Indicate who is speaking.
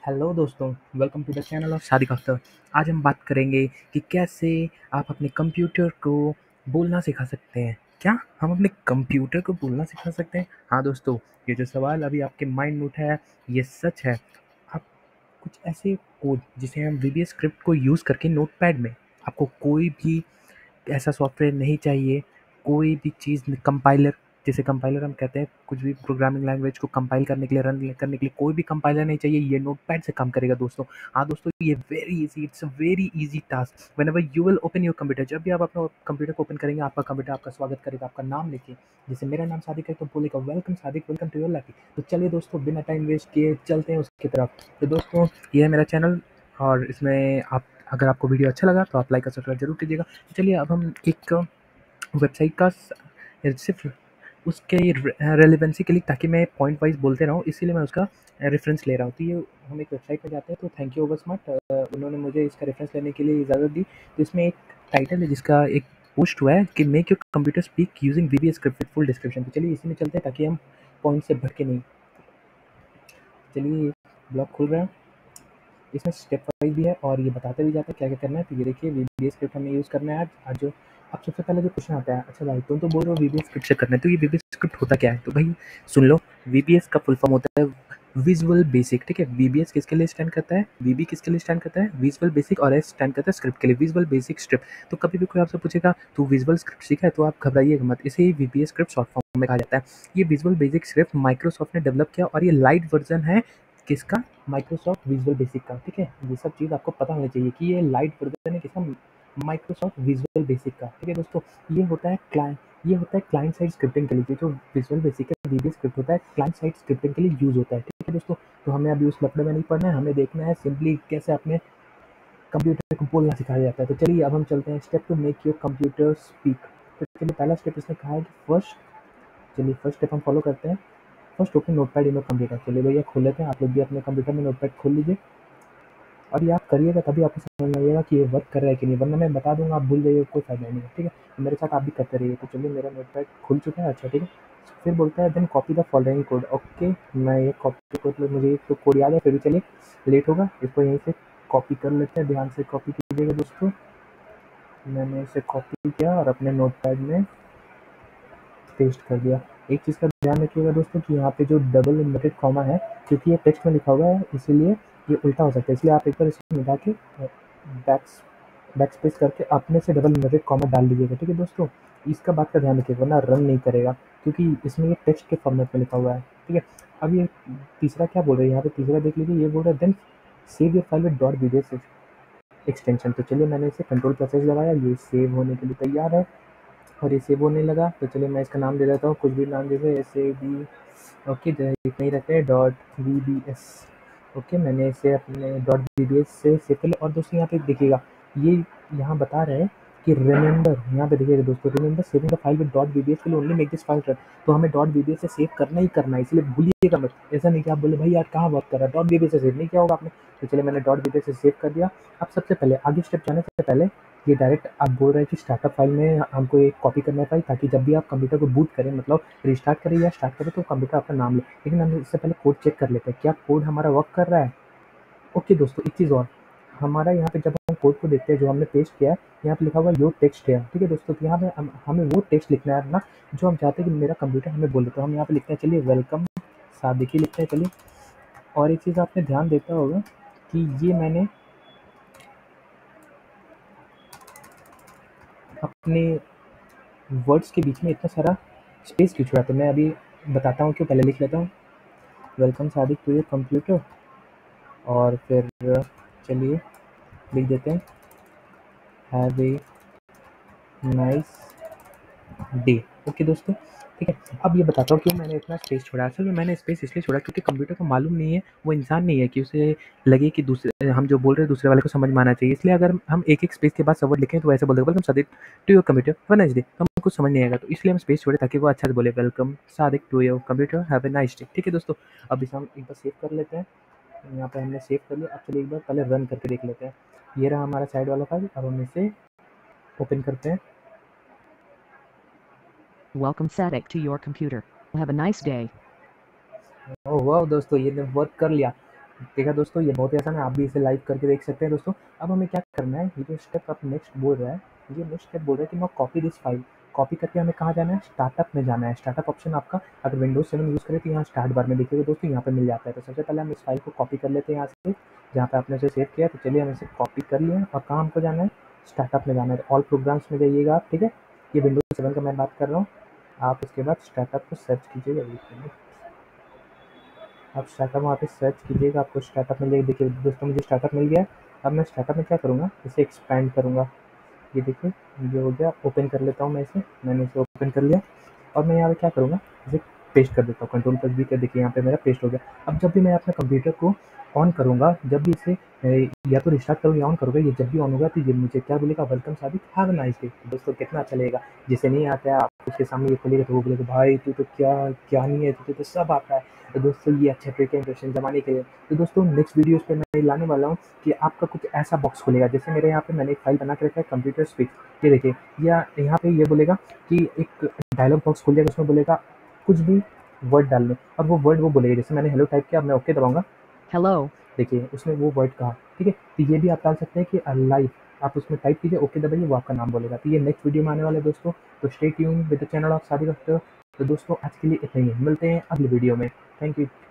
Speaker 1: Hello दोस्तों, welcome to the channel of Sadiq Akhtar. आज हम बात करेंगे कि कैसे आप अपने कंप्यूटर को बोलना सिखा सकते हैं। क्या हम अपने कंप्यूटर को बोलना सिखा सकते हैं? हाँ दोस्तों, ये जो सवाल अभी आपके माइंड में उठा है, ये सच है। आप कुछ ऐसे कोड जिसे हम वीबीएस स्क्रिप्ट को यूज़ करके नोटपैड में, आपको कोई भी ऐसा सॉफ्टवेयर नहीं चाहिए, कोई भी चीज़ कंपाइलर, जिसे कंपाइलर हम कहते हैं, कुछ भी प्रोग्रामिंग लैंग्वेज को कंपाइल करने के लिए, रन करने के लिए कोई भी कंपाइलर नहीं चाहिए। ये नोटपैड से काम करेगा दोस्तों। हाँ दोस्तों, ये very easy, it's a very easy task. Whenever you will open your computer, जब भी आप अपना कंप्यूटर को ओपन करेंगे, आपका कंप्यूटर आपका स्वागत करेगा, आपका नाम लेके। जैसे मेरा नाम सादिक है तो बोलेगा welcome Sadiq, welcome to your life. तो चलिए दोस्तों, बिना टाइम वेस्ट किए चलते हैं उसकी तरफ। तो दोस्तों, ये है मेरा चैनल और इसमें आप, अगर आपको वीडियो अच्छा लगा तो आप लाइक और सब्सक्राइब जरूर कीजिएगा। चलिए अब हम एक वेबसाइट का सिर्फ उसके रेलिवेंसी के लिए, ताकि मैं पॉइंट वाइज बोलते रहूँ, इसीलिए मैं उसका रेफरेंस ले रहा हूँ। तो ये हम एक वेबसाइट पे जाते हैं, तो थैंक यू ओवर स्मार्ट, उन्होंने मुझे इसका रेफरेंस लेने के लिए इजाज़त दी। तो इसमें एक टाइटल है जिसका एक पोस्ट हुआ है कि make your computer speak using VBS script with full description. तो चलिए इसी में चलते हैं ताकि हम पॉइंट से भटके नहीं। चलिए ब्लॉग खुल रहा है, इसमें स्टेप वाइज भी है और ये बताते भी जाता है क्या क्या करना है। तो ये देखिए, वीबीएस स्क्रिप्ट हमें यूज़ करना है आज जो अब सबसे पहले जो क्वेश्चन आता है, अच्छा भाई तुम तो बोल रहे हो वीबीएस स्क्रिप्ट से करना है, तो ये वीबीएस स्क्रिप्ट होता क्या है? तो भाई सुन लो, वीबीएस का फुल फॉर्म होता है विजुअल बेसिक। ठीक है, वीबीएस किसके लिए स्टैंड करता है, वीबी किसके लिए स्टैंड करता है, विजुअल बेसिक, और एस स्टैंड करता है स्क्रिप्ट के लिए, विजुअल बेसिक स्क्रिप्ट। तो कभी भी कोई आपसे पूछेगा तो विजुअल स्क्रिप्ट सीखा है, तो आप घबराइएगा मत, इसे ही वीबीएस स्क्रिप्ट शॉर्ट फॉर्म में कहा जाता है। ये विजुअल बेसिक स्क्रिप्ट माइक्रोसॉफ्ट ने डेवलप किया और ये लाइट वर्जन है किसका, माइक्रोसॉफ्ट विजुअल बेसिक का। ठीक है, ये सब चीज़ आपको पता होनी चाहिए कि ये लाइट वर्जन है किसका, माइक्रोसॉफ्ट विजुअल बेसिक का। ठीक है दोस्तों, ये होता है क्लाइंट साइड स्क्रिप्टिंग के लिए। जो विजुअल बेसिक है, वीबीएस स्क्रिप्ट होता है, क्लाइंट साइड स्क्रिप्टिंग के लिए यूज होता है। ठीक है दोस्तों, तो हमें अभी उस लफड़े में नहीं पढ़ना है, हमें देखना है सिंपली कैसे अपने कंप्यूटर को बोलना सिखाया जाता है। तो चलिए अब हम चलते हैं step to make your computer speak. तो चलिए पहला स्टेप इसने कहा है कि फर्स्ट स्टेप हम फॉलो करते हैं। First open notepad in your computer. चलिए भैया खोल लेते हैं, आप लोग भी अपने कंप्यूटर में नोटपैड खोल लीजिए और ये आप करिएगा, तभी आपको समझ में आइएगा कि ये वर्क कर रहा है कि नहीं, वरना मैं बता दूंगा आप भूल जाइए, कोई फायदा नहीं है। ठीक है, तो मेरे साथ आप भी करते रहिए। तो चलिए मेरा नोटपैड खुल चुका है। अच्छा ठीक है, फिर बोलता है then copy the following code. Okay, मैं ये कॉपी कोड, मुझे एक तो कोड याद है, फिर भी चलिए लेट होगा, इसको यहीं से कॉपी कर लेते हैं। ध्यान से कॉपी कीजिएगा दोस्तों। मैंने इसे कॉपी किया और अपने नोटपैड में पेस्ट कर दिया। एक चीज़ का ध्यान रखिएगा दोस्तों कि यहाँ पे जो डबल इन्वर्टेड कॉमा है, क्योंकि ये टेक्स्ट में लिखा हुआ है इसीलिए ये उल्टा हो सकता है, इसलिए आप एक बार इसको मिटा के बैक स्पेस करके अपने से डबल इन्वर्टेड कॉमा डाल लीजिएगा। ठीक है दोस्तों, इसका बात का ध्यान रखिएगा, वरना रन नहीं करेगा, क्योंकि इसमें ये टेक्स्ट के फॉर्मेट में लिखा हुआ है। ठीक है, अब ये तीसरा क्या बोल रहे हैं, यहाँ पे तीसरा देख लीजिए, ये बोल रहा है then save your file with dot VBS extension. तो चलिए मैंने इसे कंट्रोल प्रेस लगाया, ये सेव होने के लिए तैयार है और ये सेव होने लगा। तो चलिए मैं इसका नाम दे देता हूँ, कुछ भी नाम जैसे ऐसे भी, ओके नहीं रखते हैं, dot V B S. Okay, मैंने इसे अपने डॉट वी बी एस से सेव कर लिया। और दोस्तों यहाँ पे देखिएगा, ये यहाँ बता रहे हैं कि रिमेंबर, यहाँ पे देखिएगा दोस्तों, remember saving the file with dot V B S will only make this file run. तो हमें डॉट वी बी एस से सेव करना ही करना है, इसलिए भूलिएगा मत। ऐसा नहीं कि आप बोले भाई यार कहाँ वर्क कर रहा है, डॉट वी बी एस से सेव नहीं किया होगा आपने। तो चलिए मैंने डॉट वी बी एस से सेव कर दिया। अब सबसे पहले आगे स्टेप जाने से पहले ये डायरेक्ट आप बोल रहे हैं कि स्टार्टअप फाइल में हमको एक कॉपी करना है फाइल, ताकि जब भी आप कंप्यूटर को बूट करें, मतलब रिस्टार्ट करें या स्टार्ट करें, तो कंप्यूटर आपका नाम ले। लेकिन हम इससे पहले कोड चेक कर लेते हैं, क्या कोड हमारा वर्क कर रहा है। ओके दोस्तों, एक चीज़ और, हमारा यहाँ पे जब हम कोड को देखते हैं जो हमने पेस्ट किया है, यहाँ पे लिखा हुआ है योर टेक्स्ट है। ठीक है दोस्तों, तो यहाँ पे हमें वो टेक्स्ट लिखना है ना जो हम चाहते हैं कि मेरा कंप्यूटर हमें बोले। तो हम यहाँ पे लिखते हैं, चलिए वेलकम सादिक ही लिखते हैं। चलिए, और एक चीज़ आपने ध्यान देता होगा कि ये मैंने अपने वर्ड्स के बीच में इतना सारा स्पेस क्यों छोड़ा, तो मैं अभी बताता हूँ क्यों। पहले लिख लेता हूँ welcome Sadiq to your computer, और फिर चलिए लिख देते हैं have a nice day. Okay दोस्तों, ठीक है। अब ये बताता हूँ क्यों मैंने इतना स्पेस छोड़ा। असल में मैंने स्पेस इसलिए छोड़ा क्योंकि कंप्यूटर को मालूम नहीं है, वो इंसान नहीं है कि उसे लगे कि दूसरे, हम जो बोल रहे हैं दूसरे वाले को समझ में आना चाहिए। इसलिए अगर हम एक स्पेस के बाद सब वर्ड लिखें तो ऐसे बोल देगा welcome Sadiq to your computer have a nice day, तो हमको समझ नहीं आएगा। तो इसलिए हम स्पेस छोड़े ताकि वो अच्छा से बोले welcome Sadiq to your computer have a nice day. ठीक है दोस्तों, अब इसे हम एक बार सेव कर लेते हैं। यहाँ पे हमने सेव कर लिया। अब चलिए एक बार पहले रन करके देख लेते हैं। ये रहा हमारा साइड वाला फाइल, अब हम इसे ओपन करते हैं।
Speaker 2: Welcome Sadik to your computer. Have a nice day.
Speaker 1: ओह वाह दोस्तों, ये ने वर्क कर लिया। देखा दोस्तों, ये बहुत ही आसान है, आप भी इसे लाइव करके देख सकते हैं दोस्तों। अब हमें क्या करना है, ये जो स्टेप आप नेक्स्ट बोल रहा है, ये नेक्स्ट स्टेप बोल रहा है कि no copy this file. Copy करके हमें कहाँ जाना है, स्टार्टअप में जाना है। स्टार्टअप ऑप्शन आपका अगर विंडोज 7 यूज़ करें तो यहाँ स्टार्ट बार में देखिएगा दोस्तों, यहाँ पे मिल जाता है। तो सबसे पहले हम इस फाइल को कॉपी कर लेते हैं यहाँ से, जहाँ पे आपने इसे सेव किया। तो चलिए हम इसे कॉपी कर लिए और कहाँ हमको जाना है, स्टार्टअप में जाना है। तो ऑल प्रोग्राम्स में जाइएगा आप, ठीक है। ये विंडोज 7 का मैं बात कर रहा हूँ। आप उसके बाद स्टार्टअप को सर्च कीजिएगा, आप स्टार्टअप वहाँ पे सर्च कीजिएगा, आपको स्टार्टअप मिल जाएगा। देखिए दोस्तों, मुझे स्टार्टअप मिल गया है। अब मैं स्टार्टअप में क्या करूँगा, इसे एक्सपैंड करूँगा। ये देखिए, ये हो गया। ओपन कर लेता हूँ मैं इसे, मैंने इसे ओपन कर लिया। और मैं यहाँ पे क्या करूँगा, इसे पेस्ट कर देता हूँ, कंट्रोल+V कर। देखिए यहाँ पे मेरा पेस्ट हो गया। अब जब भी मैं अपने कंप्यूटर को ऑन करूँगा, जब भी इसे या तो रिस्टार्ट करूँ या ऑन करूँगा, ये जब भी ऑन होगा तो ये मुझे क्या बोलेगा, welcome Sadiq, have a nice day. दोस्तों कितना अच्छा लगेगा। जिसे नहीं आता है, आप उसके सामने ये खोलेगा तो वो बोलेगा, भाई तू तो क्या नहीं है, तुझे तो सब आता है। तो दोस्तों ये अच्छे ट्रिक है इंप्रेशन जमाने के लिए। तो दोस्तों नेक्स्ट वीडियोस पे मैं लाने वाला हूँ कि आपका कुछ ऐसा बॉक्स खुलेगा, जैसे मेरे यहाँ पे मैंने एक फाइल बना के रखा है, कंप्यूटर स्पीक। ये देखिए, या यहाँ पे ये बोलेगा कि एक डायलॉग बॉक्स खुल जाएगा, उसमें बोलेगा कुछ भी वर्ड डालने, और वो वर्ड वो बोलेगा। जैसे मैंने हेलो टाइप किया, अब मैं ओके दबाऊंगा, हेलो, देखिए उसने वो वर्ड कहा, ठीक है। तो ये भी आप डाल सकते हैं कि लाइव, आप उसमें टाइप कीजिए, ओके दबाइए, वो आपका नाम बोलेगा। तो ये नेक्स्ट वीडियो में आने वाला है दोस्तों। तो stay tune with the channel of Sadiq Akhtar. तो दोस्तों आज के लिए इतना ही है, मिलते हैं अगली वीडियो में। Thank you.